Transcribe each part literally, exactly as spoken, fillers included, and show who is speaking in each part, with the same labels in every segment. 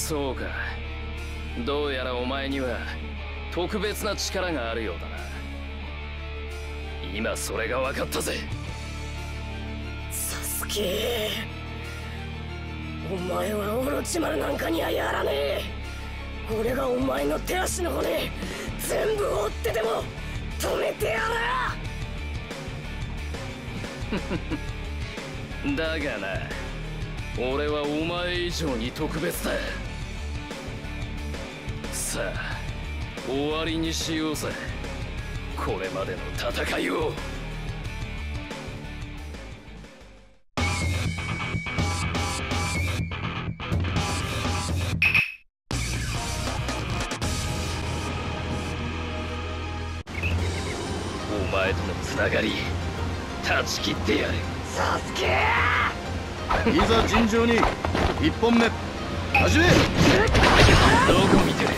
Speaker 1: そうか。どうやらお前には特別な力があるようだな。今それが分かったぜ。
Speaker 2: サスケ、お前はオロチマルなんかにはやらねえ。俺がお前の手足の骨全部折ってでも止めてや
Speaker 1: る。だがな、俺はお前以上に特別だ。さあ終わりにしようぜ、これまでの戦いを。お前とのつながり断ち切ってやる。
Speaker 2: サスケ
Speaker 3: いざ尋常に一本目始め。
Speaker 1: どこ見てる。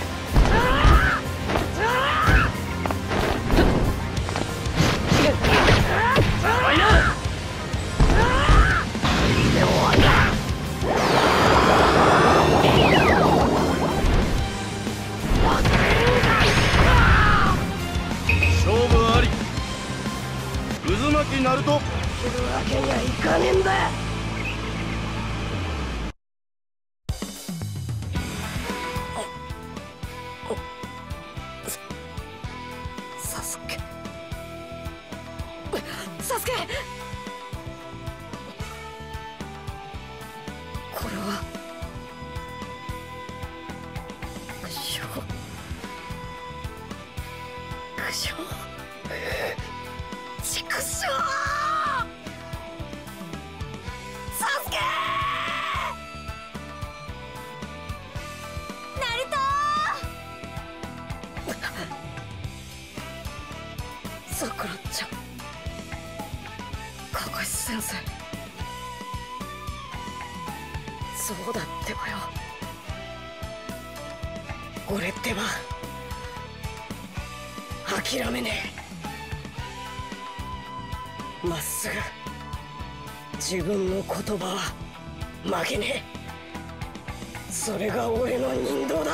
Speaker 3: 勝負あり。渦巻きナルト。
Speaker 2: 来るわけにはいかねえんだ。サスケ、サスケ、これは苦笑、苦笑、畜生。さくらちゃん、カカシ先生、そうだってばよ。俺ってば諦めねえ。まっすぐ自分の言葉は曲げねえ。それが俺の人道だ。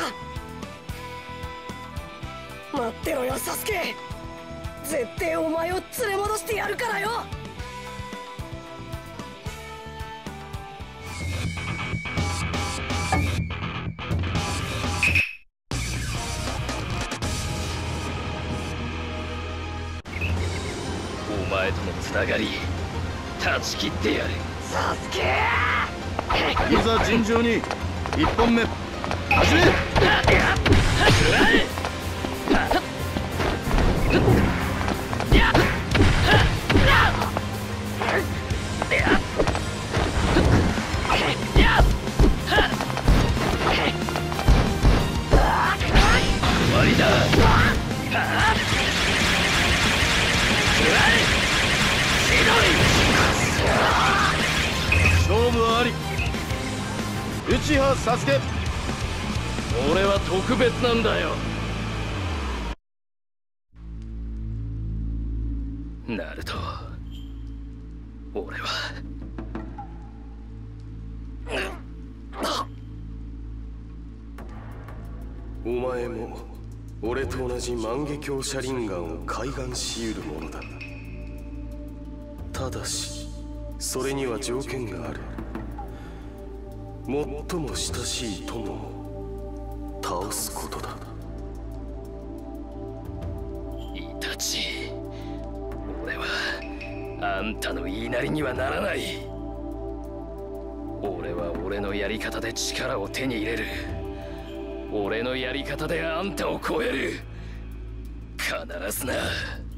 Speaker 2: 待ってろよサスケ、絶対お前を連れ戻してやるからよ。
Speaker 1: お前とのつながり断ち切ってやる。
Speaker 2: サスケ、
Speaker 3: いざ尋常に一本目始め。
Speaker 1: 終わりだ。
Speaker 3: 勝負あり。内葉サスケ。
Speaker 1: 俺は特別なんだよ。ナルト、俺は
Speaker 4: お前も俺と同じ万華鏡車輪眼を開眼しうるものだ。ただしそれには条件がある。最も親しい友を倒すことだ。
Speaker 1: イタチ、俺はあんたの言いなりにはならない。俺は俺のやり方で力を手に入れる。俺のやり方であんたを超える。必ずな。